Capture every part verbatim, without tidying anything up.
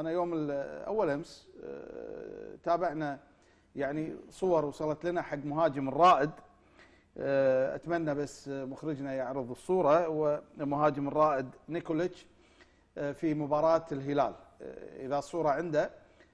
انا يوم اول امس تابعنا يعني صور وصلت لنا حق مهاجم الرائد. اتمنى بس مخرجنا يعرض الصوره، ومهاجم الرائد نيكوليتش في مباراه الهلال. اذا الصوره عنده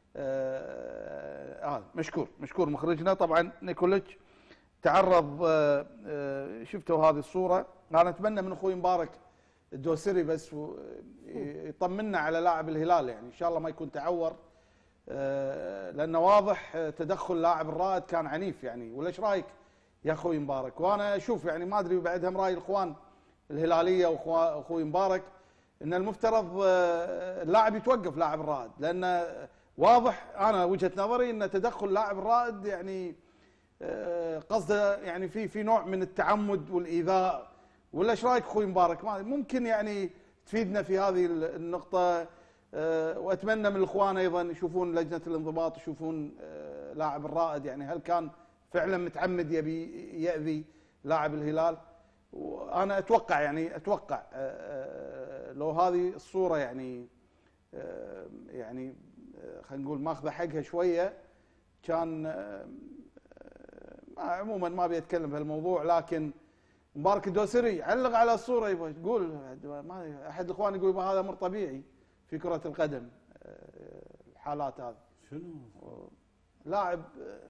آه مشكور مشكور مخرجنا. طبعا نيكوليتش تعرض، شفتوا هذه الصوره. انا اتمنى من اخوي مبارك الدوسري بس يطمنا على لاعب الهلال، يعني ان شاء الله ما يكون تعور، لانه واضح تدخل لاعب الرائد كان عنيف يعني. ولا ايش رايك يا اخوي مبارك؟ وانا اشوف يعني ما ادري بعدهم راي الاخوان الهلاليه واخوي مبارك ان المفترض اللاعب يتوقف لاعب الرائد، لان واضح انا وجهه نظري ان تدخل لاعب الرائد يعني قصده يعني في في نوع من التعمد والايذاء. ولا ايش رايك اخوي مبارك؟ ممكن يعني تفيدنا في هذه النقطه. واتمنى من الاخوان ايضا يشوفون لجنه الانضباط، يشوفون لاعب الرائد يعني هل كان فعلا متعمد يبي ياذي لاعب الهلال. وانا اتوقع يعني اتوقع لو هذه الصوره يعني يعني خلينا نقول ماخذه حقها شويه كان عموما ما ابي اتكلم بهالموضوع. لكن مبارك الدوسري علق على الصوره، يبغى يقول ما احد الاخوان يقول هذا امر طبيعي في كره القدم الحالات هذه. شنو؟ لاعب